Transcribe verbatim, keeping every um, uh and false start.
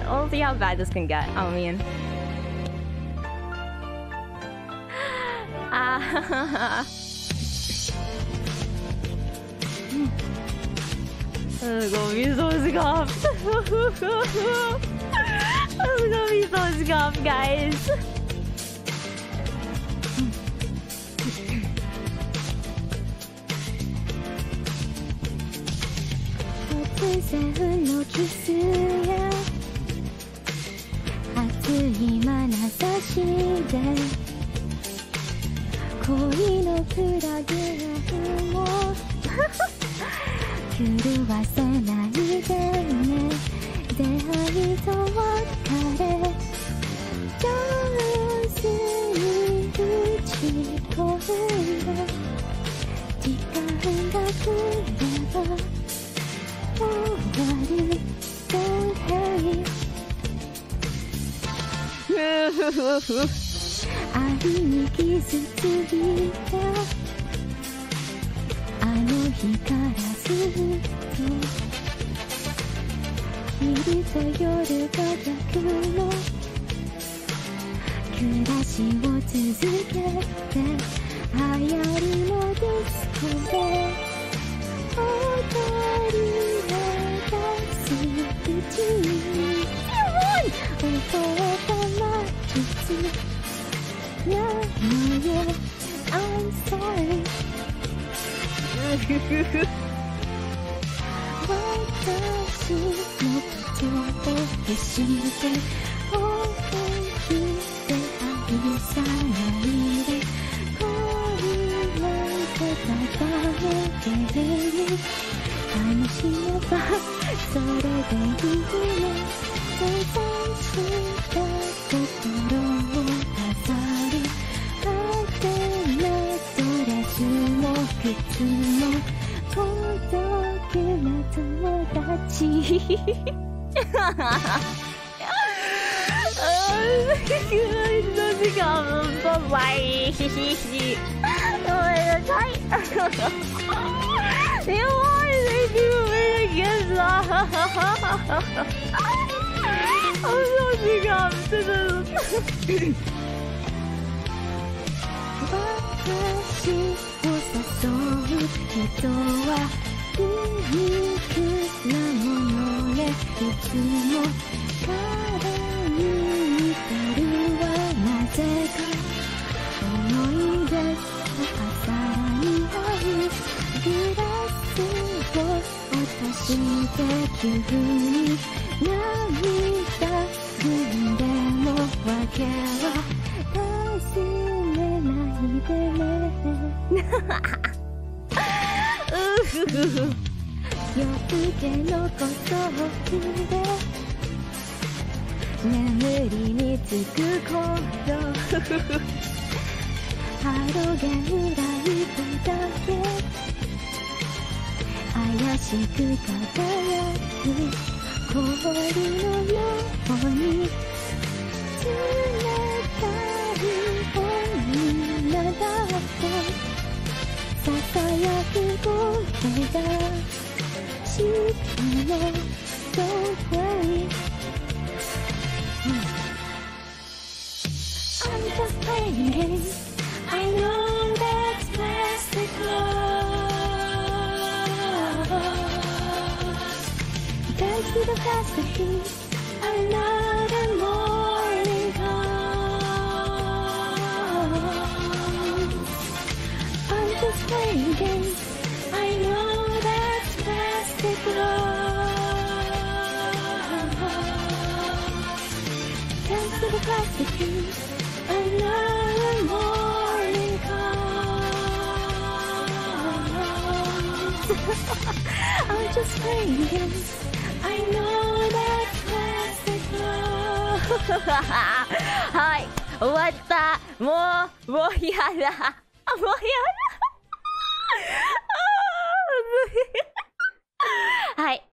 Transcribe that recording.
we'll see how bad this can get. I mean, ah, it's gonna be so scuffed. It's gonna be so scuffed, guys.突然のキスや熱い眼差しで恋のプログラムを狂わせないでね。出会いと別れ上手に打ち込んだ時間が来れば終わる Don't hurry 愛に傷ついたあの日からずっと昼と夜が逆の暮らしを続けて流行りのディスコで踊りを出すうちに覚えた魔術なのよ I'm sorry 私のことを消して本気で愛さないで恋なんてただのゲーム楽しめばそれでいいの優しか心を飾るハテナドレスも靴も孤独な友達時間バイバイごめんなさいでもI'm so sick of this. 私を誘う人は皮肉なものね。いつも彼に似てるわ。なぜか思い出の朝に合うグラスを落として急に涙ぐんでも訳は尋ねないでね夜更けのことを聞いて眠りにつく頃ハロゲンライトだけ怪しく輝く氷のように冷たい女だとささやく声がしても Don't worry I'm just playing games I know that's plastic love.Dance to the plastic beat another morning comes I'm just playing games I know that's plastic love Dance to the plastic beat another morning comes I'm just playing games I know that plastic love はい終わったもうもうやだもうやだ